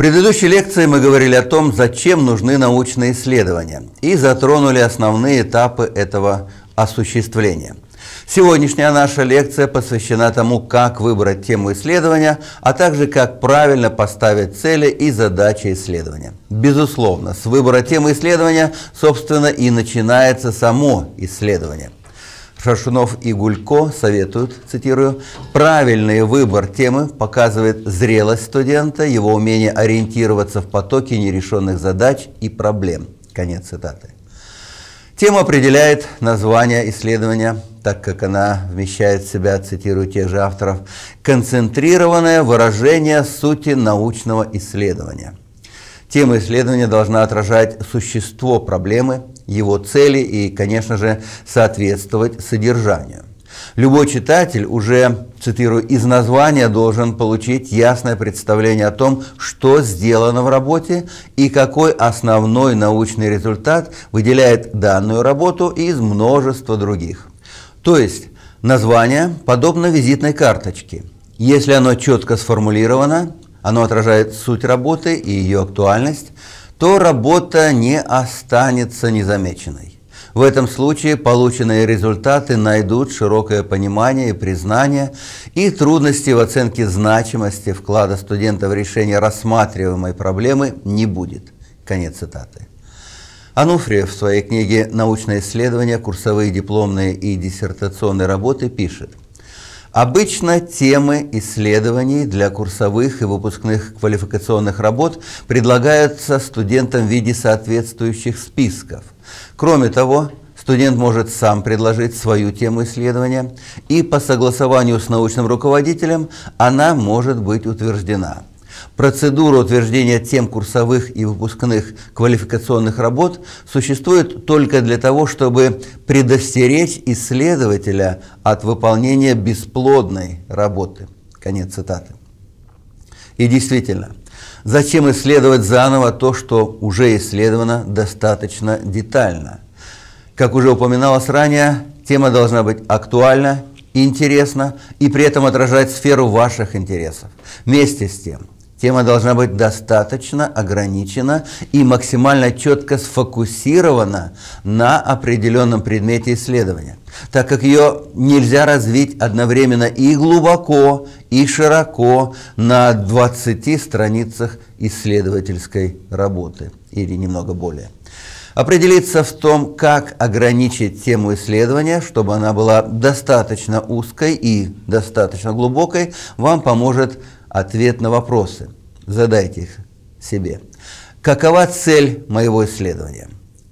предыдущей лекции мы говорили о том, зачем нужны научные исследования, и затронули основные этапы этого осуществления. Сегодняшняя наша лекция посвящена тому, как выбрать тему исследования, а также как правильно поставить цели и задачи исследования. Безусловно, с выбора темы исследования, собственно, и начинается само исследование. Шаршунов и Гулько советуют, цитирую, «правильный выбор темы показывает зрелость студента, его умение ориентироваться в потоке нерешенных задач и проблем». Конец цитаты. Тему определяет название исследования, так как она вмещает в себя, цитирую тех же авторов, концентрированное выражение сути научного исследования. Тема исследования должна отражать существо проблемы, его цели и, конечно же, соответствовать содержанию. Любой читатель уже, цитирую, из названия должен получить ясное представление о том, что сделано в работе и какой основной научный результат выделяет данную работу из множества других. То есть название подобно визитной карточке. Если оно четко сформулировано, оно отражает суть работы и ее актуальность, то работа не останется незамеченной. В этом случае полученные результаты найдут широкое понимание и признание, и трудностей в оценке значимости вклада студента в решение рассматриваемой проблемы не будет. Конец цитаты. Ануфриев в своей книге «Научные исследования. Курсовые, дипломные и диссертационные работы» пишет: обычно темы исследований для курсовых и выпускных квалификационных работ предлагаются студентам в виде соответствующих списков. Кроме того, студент может сам предложить свою тему исследования, и по согласованию с научным руководителем она может быть утверждена. Процедура утверждения тем курсовых и выпускных квалификационных работ существует только для того, чтобы предостеречь исследователя от выполнения бесплодной работы. Конец цитаты. И действительно, зачем исследовать заново то, что уже исследовано достаточно детально? Как уже упоминалось ранее, тема должна быть актуальна, интересна и при этом отражать сферу ваших интересов. Вместе с тем, тема должна быть достаточно ограничена и максимально четко сфокусирована на определенном предмете исследования, так как ее нельзя развить одновременно и глубоко, и широко на 20 страницах исследовательской работы, или немного более. Определиться в том, как ограничить тему исследования, чтобы она была достаточно узкой и достаточно глубокой, вам поможет ответ на вопросы. Задайте их себе. Какова цель моего исследования?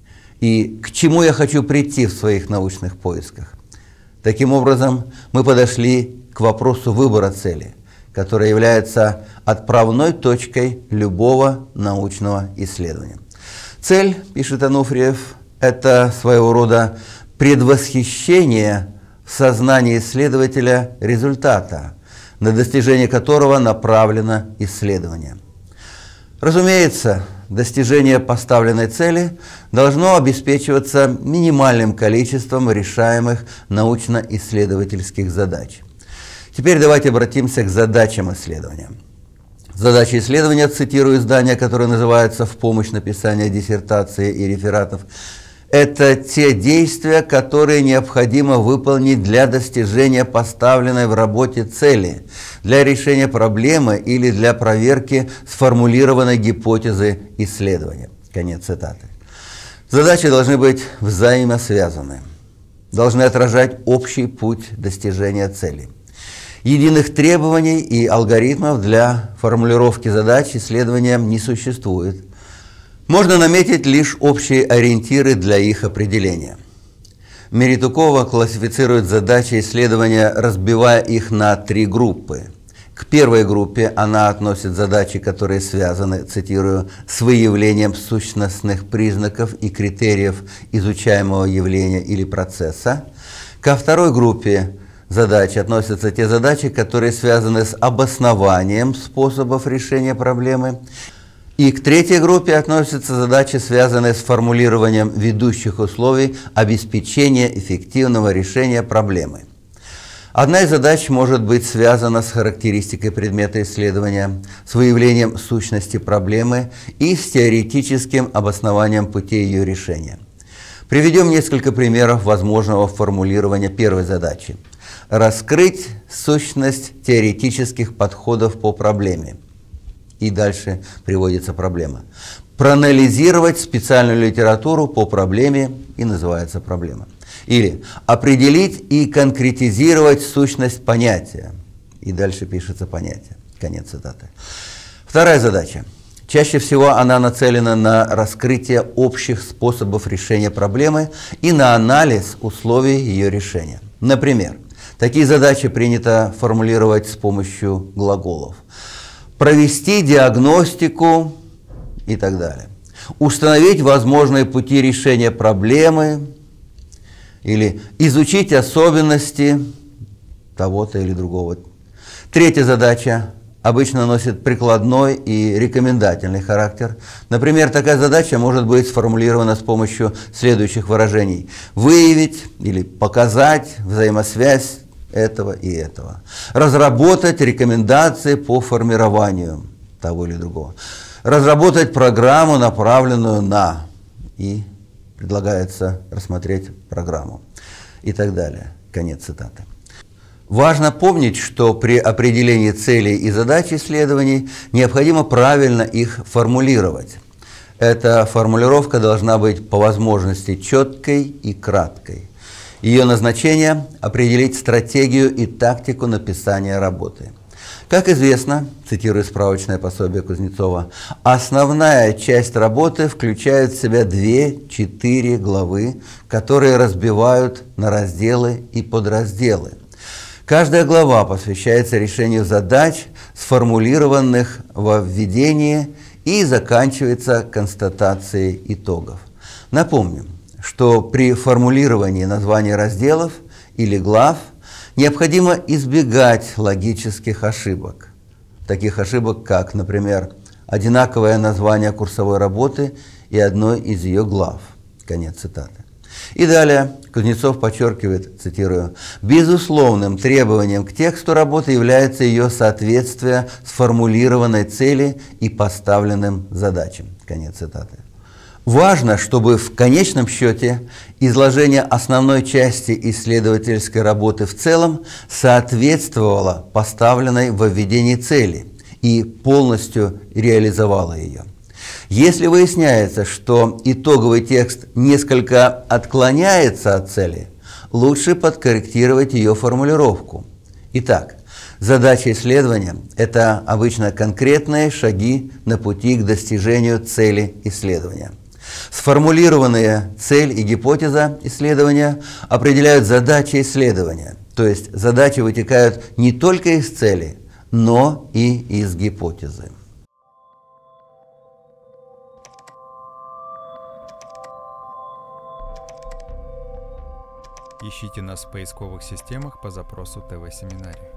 И к чему я хочу прийти в своих научных поисках? Таким образом, мы подошли к вопросу выбора цели, которая является отправной точкой любого научного исследования. Цель, пишет Ануфриев, это своего рода предвосхищение в сознании исследователя результата, на достижение которого направлено исследование. Разумеется, достижение поставленной цели должно обеспечиваться минимальным количеством решаемых научно-исследовательских задач. Теперь давайте обратимся к задачам исследования. Задачи исследования, цитирую издание, которое называется «В помощь написания диссертации и рефератов», это те действия, которые необходимо выполнить для достижения поставленной в работе цели, для решения проблемы или для проверки сформулированной гипотезы исследования. Конец цитаты. Задачи должны быть взаимосвязаны, должны отражать общий путь достижения цели. Единых требований и алгоритмов для формулировки задач исследования не существует. Можно наметить лишь общие ориентиры для их определения. Меритукова классифицирует задачи исследования, разбивая их на 3 группы. К первой группе она относит задачи, которые связаны, цитирую, с выявлением сущностных признаков и критериев изучаемого явления или процесса. Ко второй группе задач относятся те задачи, которые связаны с обоснованием способов решения проблемы. И к третьей группе относятся задачи, связанные с формулированием ведущих условий обеспечения эффективного решения проблемы. Одна из задач может быть связана с характеристикой предмета исследования, с выявлением сущности проблемы и с теоретическим обоснованием путей ее решения. Приведем несколько примеров возможного формулирования первой задачи. Раскрыть сущность теоретических подходов по проблеме. И дальше приводится проблема. Проанализировать специальную литературу по проблеме, и называется проблема. Или определить и конкретизировать сущность понятия. И дальше пишется понятие. Конец цитаты. Вторая задача. Чаще всего она нацелена на раскрытие общих способов решения проблемы и на анализ условий ее решения. Например, такие задачи принято формулировать с помощью глаголов. Провести диагностику и так далее. Установить возможные пути решения проблемы или изучить особенности того-то или другого. Третья задача обычно носит прикладной и рекомендательный характер. Например, такая задача может быть сформулирована с помощью следующих выражений. Выявить или показать взаимосвязь этого и этого. Разработать рекомендации по формированию того или другого. Разработать программу, направленную на, и предлагается рассмотреть программу и так далее. Конец цитаты. Важно помнить, что при определении целей и задач исследований необходимо правильно их формулировать. Эта формулировка должна быть по возможности четкой и краткой. Ее назначение – определить стратегию и тактику написания работы. Как известно, цитирую справочное пособие Кузнецова, основная часть работы включает в себя 2-4 главы, которые разбивают на разделы и подразделы. Каждая глава посвящается решению задач, сформулированных во введении, и заканчивается констатацией итогов. Напомним, что при формулировании названий разделов или глав необходимо избегать логических ошибок. Таких ошибок, как, например, одинаковое название курсовой работы и одной из ее глав. Конец цитаты. И далее Кузнецов подчеркивает, цитирую, «безусловным требованием к тексту работы является ее соответствие сформулированной цели и поставленным задачам». Конец цитаты. Важно, чтобы в конечном счете изложение основной части исследовательской работы в целом соответствовало поставленной во введении цели и полностью реализовало ее. Если выясняется, что итоговый текст несколько отклоняется от цели, лучше подкорректировать ее формулировку. Итак, задача исследования – это обычно конкретные шаги на пути к достижению цели исследования. Сформулированные цель и гипотеза исследования определяют задачи исследования, то есть задачи вытекают не только из цели, но и из гипотезы. Ищите нас в поисковых системах по запросу ТВ-семинарий.